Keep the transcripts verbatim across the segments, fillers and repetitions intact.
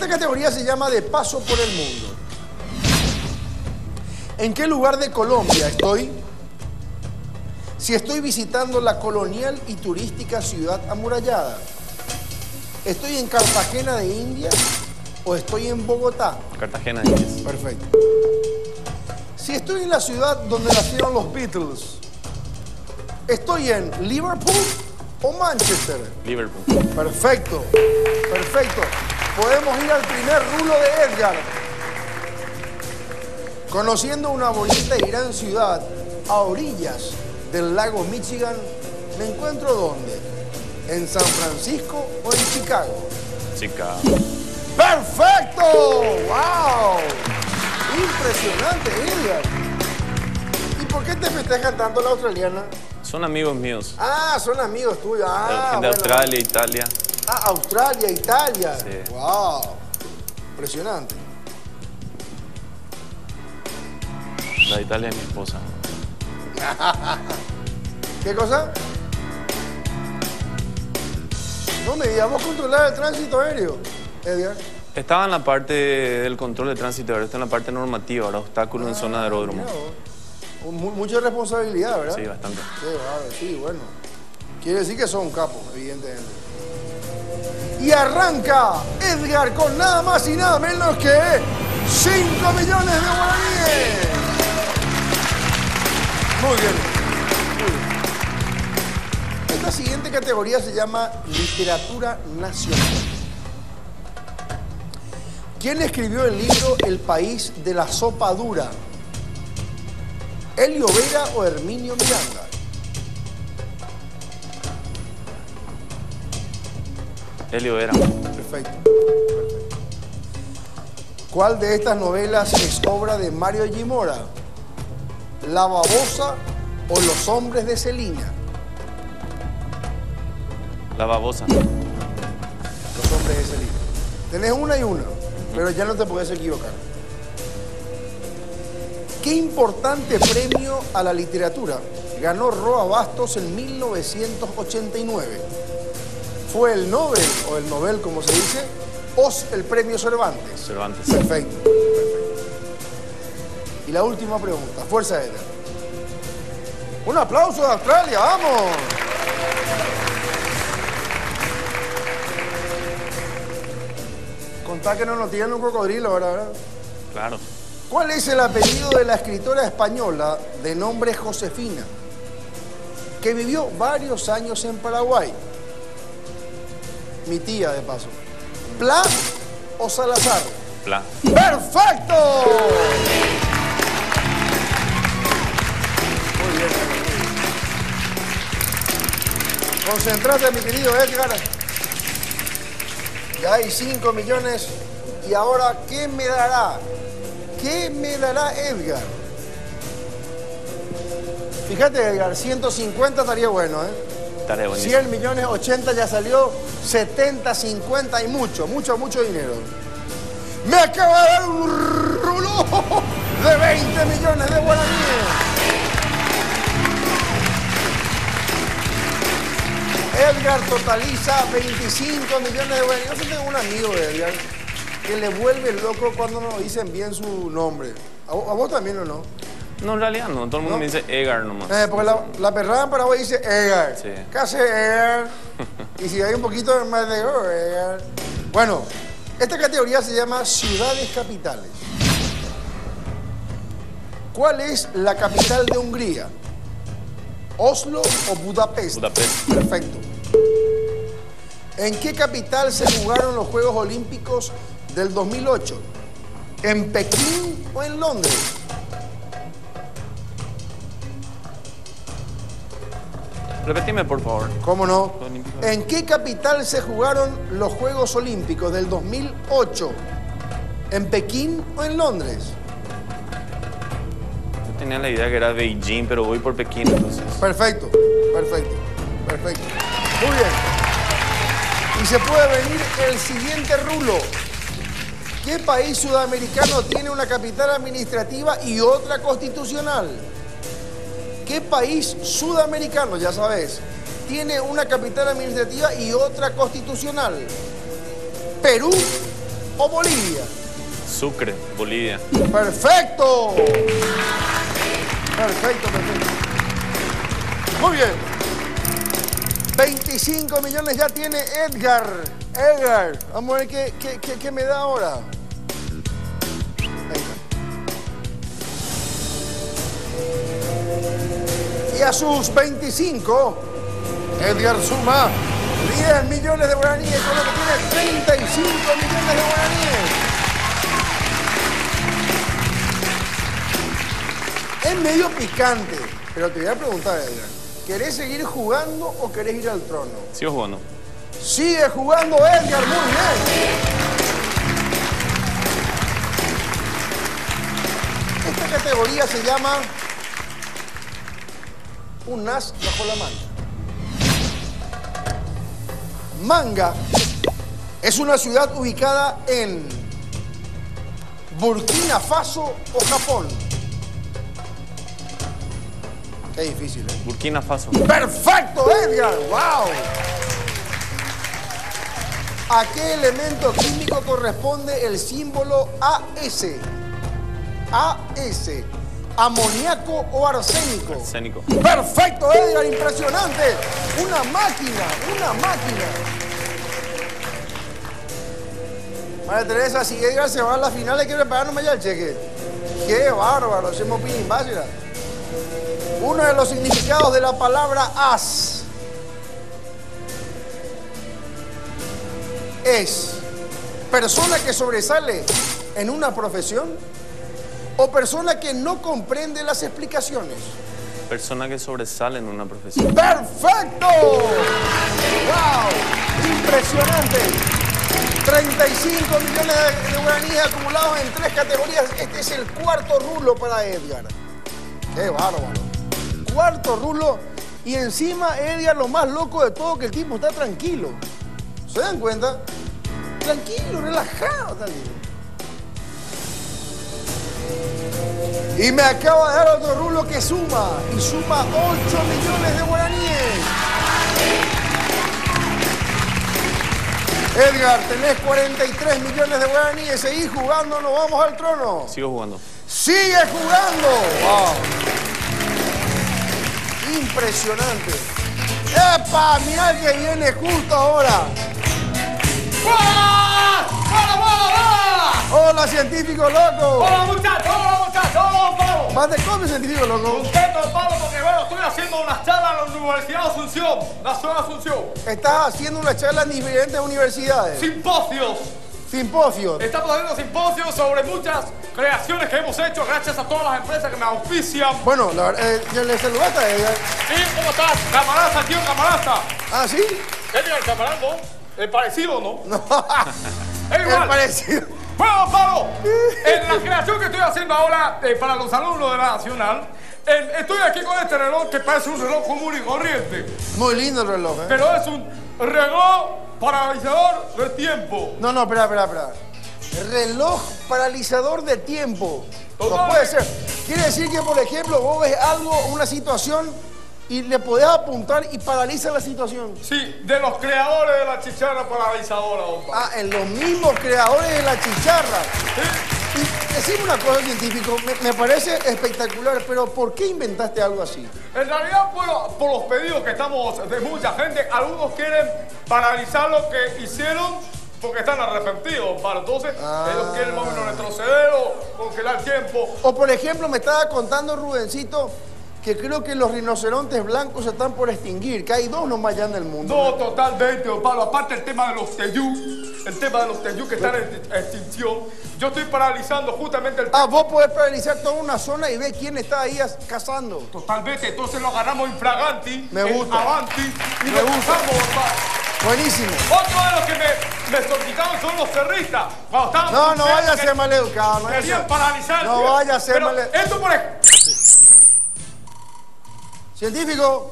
categoría se llama De Paso por el Mundo. ¿En qué lugar de Colombia estoy? Si estoy visitando la colonial y turística ciudad amurallada, ¿estoy en Cartagena de Indias o estoy en Bogotá? Cartagena de Indias. Perfecto. Si estoy en la ciudad donde nacieron los Beatles, ¿estoy en Liverpool o Manchester? Liverpool. Perfecto, perfecto. Podemos ir al primer rulo de Edgar. Conociendo una bonita y gran ciudad a orillas del lago Michigan, ¿me encuentro dónde? ¿En San Francisco o en Chicago? Chicago. ¡Perfecto! ¡Wow! Impresionante, Edgar. ¿Y por qué te festejan tanto la australiana? Son amigos míos. Ah, son amigos tuyos. Ah, de bueno. Australia, Italia. Ah, Australia, Italia. Sí. ¡Wow! Impresionante. La de Italia es mi esposa. ¿Qué cosa? No me digas, ¿vos controlás el tránsito aéreo, Edgar? Estaba en la parte del control de tránsito, ahora está en la parte normativa, ahora obstáculos Ah, en zona de aeródromo. Mu- Mucha responsabilidad, ¿verdad? Sí, bastante. Sí, vale, sí, bueno. Quiere decir que son capos, evidentemente. Y arranca Edgar con nada más y nada menos que cinco millones de guaraníes. Muy bien. Muy bien. Esta siguiente categoría se llama Literatura Nacional. ¿Quién escribió el libro El país de la sopa dura? ¿Elio Vera o Herminio Miranda? Elio Vera. Perfecto. Perfecto. ¿Cuál de estas novelas es obra de Mario Gimora? ¿La babosa o Los hombres de Celina? La babosa. Los hombres de Celina. Tenés una y una, pero ya no te puedes equivocar. ¿Qué importante premio a la literatura ganó Roa Bastos en mil novecientos ochenta y nueve? ¿Fue el Nobel, o el Nobel como se dice, o el premio Cervantes? Cervantes. Perfecto, perfecto. Y la última pregunta, fuerza Edgar. Un aplauso de Australia, ¡vamos! Contá que no nos tiran un cocodrilo ahora, ¿verdad? Claro. ¿Cuál es el apellido de la escritora española de nombre Josefina, que vivió varios años en Paraguay? Mi tía, de paso. ¿Pla o Salazar? Pla. ¡Perfecto! Muy bien. Concentrate, mi querido Edgar. Ya hay cinco millones. Y ahora, ¿qué me dará? ¿Qué me dará Edgar? Fíjate, Edgar, ciento cincuenta estaría bueno, ¿eh? Estaría buenísimo. cien millones, ochenta ya salió, setenta, cincuenta y mucho, mucho, mucho dinero. Me acaba de dar un rulo de veinte millones de guaraníes. Edgar totaliza veinticinco millones de guaraníes. Yo tengo un amigo de Edgar que le vuelve loco cuando nos dicen bien su nombre. ¿A vos, a vos también o no? No, en realidad no. Todo el mundo ¿No? me dice Edgar nomás. Eh, porque la, la perrada en Paraguay dice Edgar. Sí. ¿Qué hace Edgar? Y si hay un poquito más de oh, Edgar. Bueno, esta categoría se llama Ciudades Capitales. ¿Cuál es la capital de Hungría? ¿Oslo o Budapest? Budapest. Perfecto. ¿En qué capital se jugaron los Juegos Olímpicos del dos mil ocho? ¿En Pekín o en Londres? Repetime, por favor. ¿Cómo no? Olímpicos. ¿En qué capital se jugaron los Juegos Olímpicos del dos mil ocho? ¿En Pekín o en Londres? Yo tenía la idea que era Beijing, pero voy por Pekín, entonces. Perfecto, perfecto, perfecto. Muy bien. Y se puede venir el siguiente rulo. ¿Qué país sudamericano tiene una capital administrativa y otra constitucional? ¿Qué país sudamericano, ya sabes, tiene una capital administrativa y otra constitucional? ¿Perú o Bolivia? Sucre, Bolivia. ¡Perfecto! Perfecto, perfecto. Muy bien. veinticinco millones ya tiene Edgar. Edgar, vamos a ver qué, qué, qué, qué me da ahora. Ahí está. Y a sus veinticinco, Edgar suma diez millones de guaraníes, con lo que tiene treinta y cinco millones de guaraníes. Es medio picante, pero te voy a preguntar, Edgar. ¿Querés seguir jugando o querés ir al trono? Sigo jugando. Sigue jugando Edgar, muy bien. Esta categoría se llama un as bajo la manga. Manga es una ciudad ubicada en Burkina Faso o Japón. Qué difícil, ¿eh? Burkina Faso. ¡Perfecto, Edgar! ¡Wow! ¿A qué elemento químico corresponde el símbolo A S? A S. ¿Amoníaco o arsénico? Arsénico. ¡Perfecto, Edgar! ¡Impresionante! ¡Una máquina! ¡Una máquina! María Teresa, si Edgar se va a la final, hay que prepararnos ya el cheque. ¡Qué bárbaro! Hacemos pin básica. Uno de los significados de la palabra as es persona que sobresale en una profesión o persona que no comprende las explicaciones. Persona que sobresale en una profesión. ¡Perfecto! ¡Wow! ¡Impresionante! treinta y cinco millones de guaraníes acumulados en tres categorías. Este es el cuarto rulo para Edgar. ¡Qué bárbaro! Cuarto rulo, y encima Edgar, lo más loco de todo, que el tipo está tranquilo. ¿Se dan cuenta? Tranquilo, relajado, tal vez. Y me acaba de dar otro rulo que suma, y suma ocho millones de guaraníes. Edgar, tenés cuarenta y tres millones de guaraníes, seguís jugando, nos vamos al trono. Sigo jugando. ¡Sigue jugando! ¡Wow! Impresionante. ¡Epa! Mirá que viene justo ahora. ¡Hola! ¡Hola, hola, hola! Hola, científico loco. ¡Hola, muchachos! ¡Hola, muchachos! ¡Hola, Pablo! ¿Más de cómo, científico loco? Contento, Pablo, porque bueno, estoy haciendo una charla en la Universidad de Asunción, la ciudad de Asunción. Estás haciendo una charla en diferentes universidades. Simposios. Simposios. Estamos haciendo simposios sobre muchas creaciones que hemos hecho gracias a todas las empresas que me auspician. Bueno, la verdad, eh, ¿le saludaste a Edgar? ¿Sí? ¿Cómo estás? Camarada, tío, camarada. ¿Ah, sí? ¿Qué tiene el camarada, no? ¿El parecido, no? No. Es igual. Es parecido. Bueno, Pablo, en la creación que estoy haciendo ahora eh, para los alumnos de la Nacional, eh, estoy aquí con este reloj que parece un reloj común y corriente. Muy lindo el reloj, ¿eh? Pero es un reloj paralizador de tiempo. No, no, espera, espera, espera. Reloj paralizador de tiempo. No Total. puede ser. Quiere decir que, por ejemplo, vos ves algo, una situación, y le podés apuntar y paraliza la situación. Sí, de los creadores de la chicharra paralizadora, don Pablo. Ah, en los mismos creadores de la chicharra. Sí. Y decime una cosa, científico, me, me parece espectacular, pero ¿por qué inventaste algo así? En realidad, bueno, por los pedidos que estamos de mucha gente, algunos quieren paralizar lo que hicieron porque están arrepentidos, Pablo. Entonces, Ah. ellos quieren más o menos retroceder o congelar tiempo. O, por ejemplo, me estaba contando Rubencito que creo que los rinocerontes blancos se están por extinguir, que hay dos nomás ya en el mundo. No, totalmente, don Pablo. Aparte el tema de los teyú, el tema de los teyú que están en extinción, yo estoy paralizando justamente el... Ah, vos podés paralizar toda una zona y ver quién está ahí as- cazando. Totalmente, entonces lo agarramos infraganti, Me en gusta. avanti, y Me lo gusta. usamos, don Pablo. Buenísimo. Otro de los que me, me solicitaron son los cerristas. Cuando estaban No, no con vaya a que ser maleducado. No vaya a Querían ser, paralizar. no tío. vaya a ser Pero male- esto por ejemplo. Científico.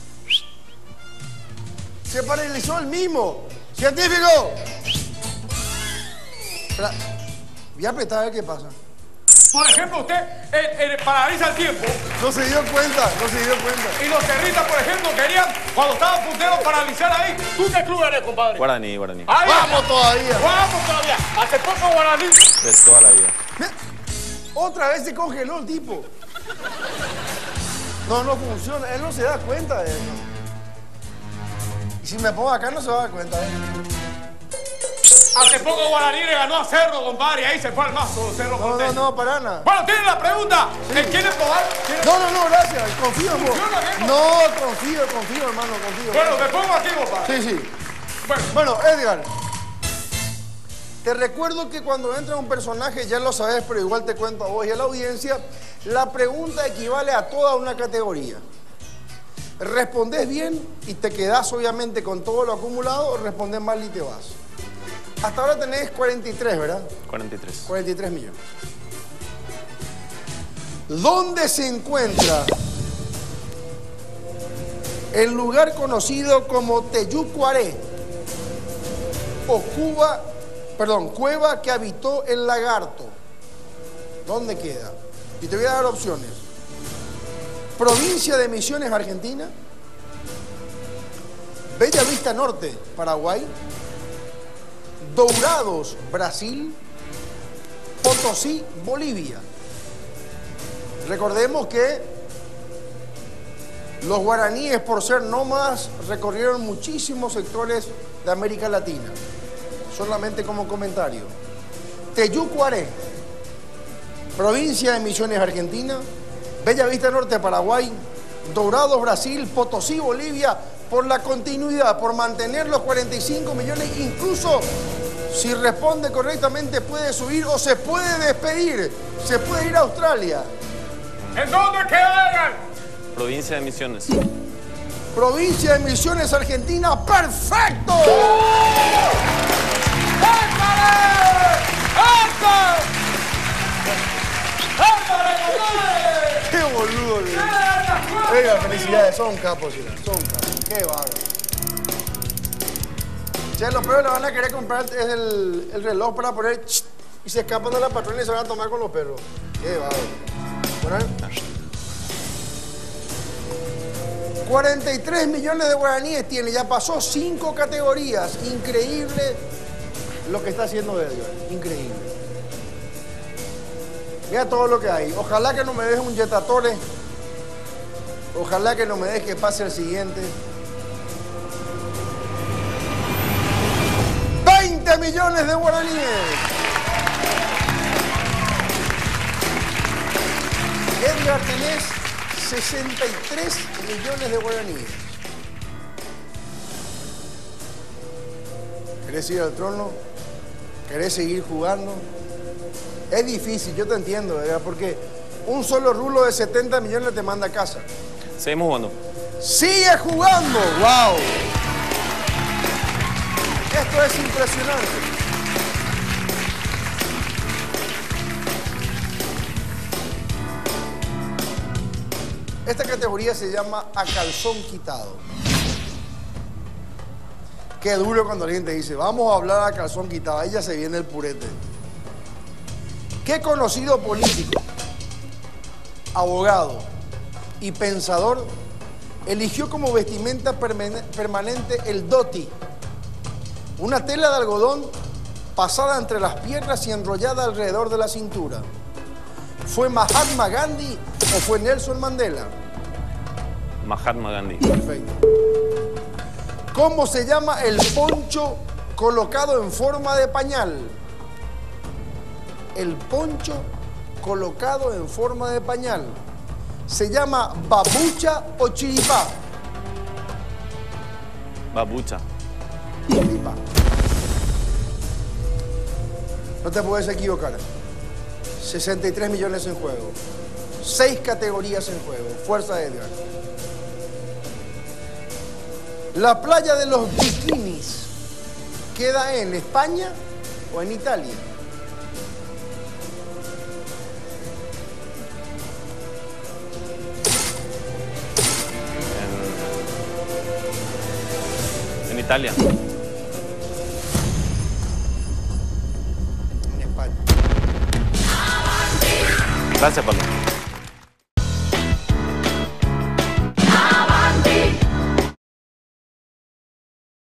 Se paralizó el mismo. Científico. Espera, voy a apretar a ver qué pasa. Por ejemplo, usted eh, eh, paraliza el tiempo. No se dio cuenta, no se dio cuenta. Y los terristas, por ejemplo, querían, cuando estaban punteros, paralizar ahí. ¿Tú qué club eres, compadre? Guaraní, Guaraní. Ahí ¡Vamos está. todavía! ¡Vamos todavía! Hace poco Guaraní. De toda la vida. Mira, otra vez se congeló el tipo. No, no funciona. Él no se da cuenta de eso. Y si me pongo acá no se va a dar cuenta. ¿eh? Hace poco Guaraní le ganó a Cerro, compadre, y ahí se fue al mazo, Cerro No, no, Porteño. no, para nada. Bueno, tienen la pregunta. Sí. ¿Quieren probar? ¿Quieren... No, no, no, gracias. Confío en vos. ¿Funciona bien? No, confío, confío, hermano, confío. Bueno, me pongo aquí, compadre. Sí, sí. Bueno, Bueno, Edgar. Te recuerdo que cuando entra un personaje, ya lo sabes, pero igual te cuento a vos y a la audiencia, la pregunta equivale a toda una categoría. Respondes bien y te quedás obviamente con todo lo acumulado, o respondes mal y te vas. Hasta ahora tenés cuarenta y tres, ¿verdad? cuarenta y tres. cuarenta y tres millones. ¿Dónde se encuentra el lugar conocido como Teyucuaré o Cuba, perdón, cueva que habitó el lagarto? ¿Dónde queda? Y te voy a dar opciones. Provincia de Misiones, Argentina. Bella Vista Norte, Paraguay. Dourados, Brasil. Potosí, Bolivia. Recordemos que los guaraníes, por ser nómadas, recorrieron muchísimos sectores de América Latina. Solamente como comentario. Teyucuaré, provincia de Misiones, Argentina. Bella Vista Norte, Paraguay. Dourados, Brasil. Potosí, Bolivia. Por la continuidad, por mantener los cuarenta y cinco millones, incluso si responde correctamente puede subir o se puede despedir. Se puede ir a Australia. ¿en dónde queda, Edgar? Provincia de Misiones. Provincia de Misiones, Argentina. ¡Perfecto! ¡Échale! ¡Échale! ¡Échale! ¡Qué boludo! ¡Échale! Venga, felicidades, son capos, Iván, son capos. ¡Qué bárbaro! Che, los perros le van a querer comprar es el, el reloj para poner ch, y se escapan de la patrona y se van a tomar con los perros. ¡Qué bárbaro! Bueno, cuarenta y tres millones de guaraníes tiene, ya pasó cinco categorías. Increíble lo que está haciendo Edgar, increíble. Mira todo lo que hay. Ojalá que no me deje un Jetatore. Ojalá que no me deje que pase el siguiente. veinte millones de guaraníes. Edgar, tenés sesenta y tres millones de guaraníes. ¿Querés ir al trono? ¿Querés seguir jugando? Es difícil, yo te entiendo, ¿verdad? Porque un solo rulo de setenta millones te manda a casa. Seguimos jugando. ¡Sigue jugando! ¡Wow! Esto es impresionante. Esta categoría se llama a calzón quitado. Qué duro cuando alguien te dice, vamos a hablar a calzón quitado. Ahí ya se viene el purete. ¿Qué conocido político, abogado y pensador eligió como vestimenta permanente el dhoti? Una tela de algodón pasada entre las piernas y enrollada alrededor de la cintura. ¿Fue Mahatma Gandhi o fue Nelson Mandela? Mahatma Gandhi. Perfecto. ¿Cómo se llama el poncho colocado en forma de pañal? El poncho colocado en forma de pañal. ¿Se llama babucha o chiripá? Babucha. Chiripá. No te puedes equivocar. sesenta y tres millones en juego. Seis categorías en juego. Fuerza Edgar. La playa de los bikinis queda en España o en Italia. En, en Italia. En España. Gracias, Pablo.